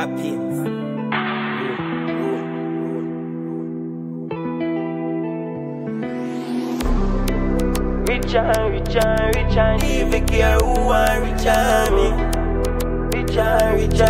Pains. Rich and even care who want rich and me. Rich and switch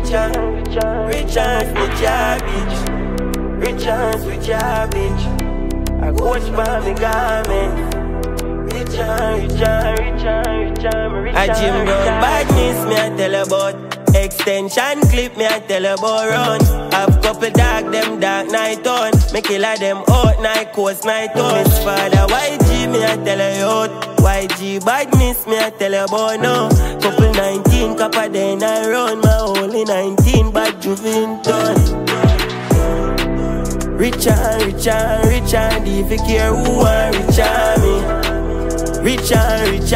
your bitch. Rich and switch your bitch. I coach by me garment. Rich and I gym run badness, me I tell about. Extension clip, me I tell about run. Have couple dark, them dark night on. Me killer them out, night coast, night on. Miss father YG, me I tell you out. YG badness, me I tell you about now. Couple 19, copper then I run. My only 19, bad Juventus. Rich and if you care who want rich and me. Rich and switch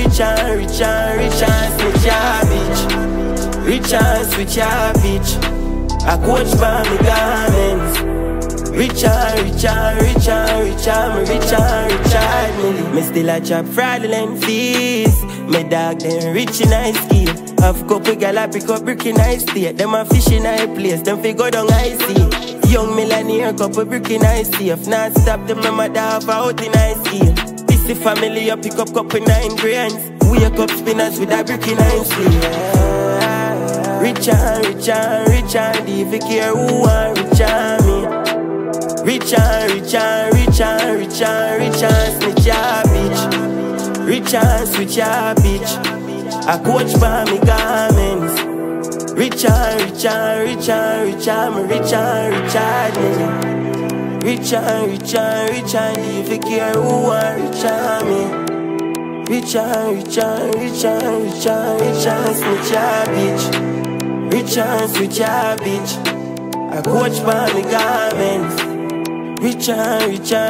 your bitch. Rich and switch your bitch. I coach by me garments. Rich and me still a chop fraudulent fees. Me dog them rich in ice ski. Have couple gal a pick up brick in ice state. Them a fish in high place, them fi go down icy. Young millionaire couple brick in ice safe. Not stop them my dog out in ice ski. Pissy family a pick up couple 9 grands. Wake up spinners with a brick in ice sleeve. Rich and if you care who want rich and me. Rich and snitch your bitch. Rich and switch your bitch. I coach by me garments. Rich and me rich and if you care who want rich and me. Rich and snitch your bitch. Rich and switch your bitch. I coach by me garments. Rich and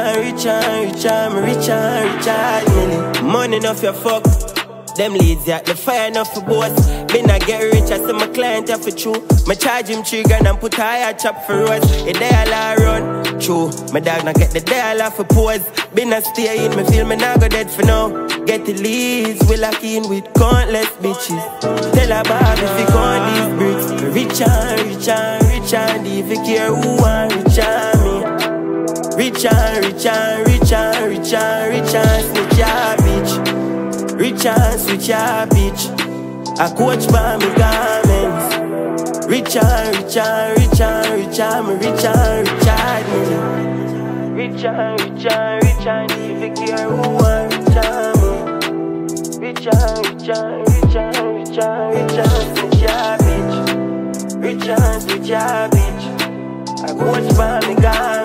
money enough you fuck. Them leads ya, the fire enough for boss. Been a get rich, I see my client have for true. Me charge him 3 grand and put a higher chop for us. A dial run, true. My dog not get the dial for pose. Been a stay in, me feel me not go dead for now. Get the leads, we lock in with countless bitches. Tell a Bob if you count these bricks. Rich and if you care who want rich and me. Rich and snitch your bitch. Rich and switch your bitch. I coach by me garments. Rich and me rich and if you care who want rich and me. Rich and switch your bitch. Rich and switch your bitch. I coach by me garments.